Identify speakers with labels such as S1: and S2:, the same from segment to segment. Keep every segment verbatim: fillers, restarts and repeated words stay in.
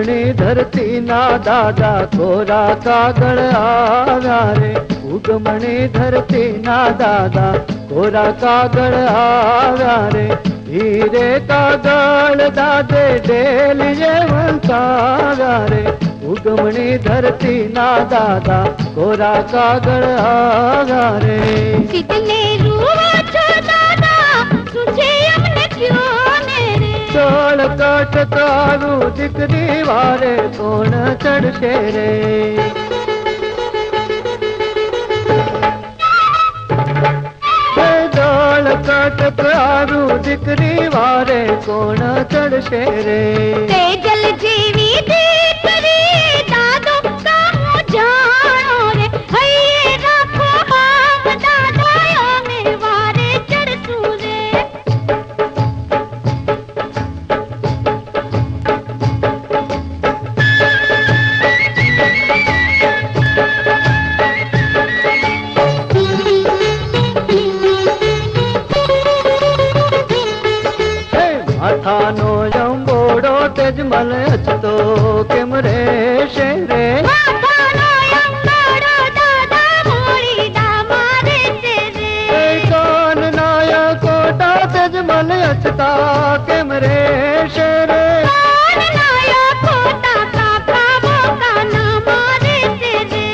S1: उगमणी धरती ना दादा कोरा कागड़ आव्या रे। उगमणी धरती ना दादा कोरा कागड़ आव्या रे। हीरे कागड़ दादे डेलिए वंताव्या रे। उगमणी धरती ना दादा कोरा कागड़ आव्या रे।
S2: कितने रुआ छो दादा तुझे हमने क्यों मेरे।
S1: चोल काट तारू दिकरी वारे कौन चढ़शे रे। चोल काट तारू दिकरी वारे कौन चढ़शे रे।
S2: तेजल जीवी दीकरी दादो काहू जानो रे। हइये राखो हाथ दादा यो में वारे चढ़सू रे।
S1: माथानो यंबोड़ो तेजमल अचतो केम रे शेरे।
S2: माथानो यंबोड़ो दादा मोड़ी दामारे तेरे।
S1: कान नाया कोटा तेजमल अचता केम रे शेरे।
S2: कान नाया कोटा काका मोका नामारे तेरे।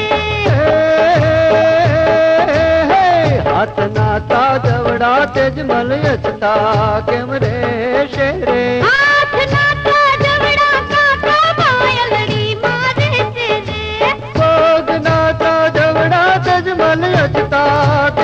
S1: हाथ नाता जवड़ा तेजमल अचता केम रे शेरे।
S2: हाथ नाता जवड़ा काका मायलड़ी मारे तेरे।
S1: भोग नाता जवड़ा तेजमल अचता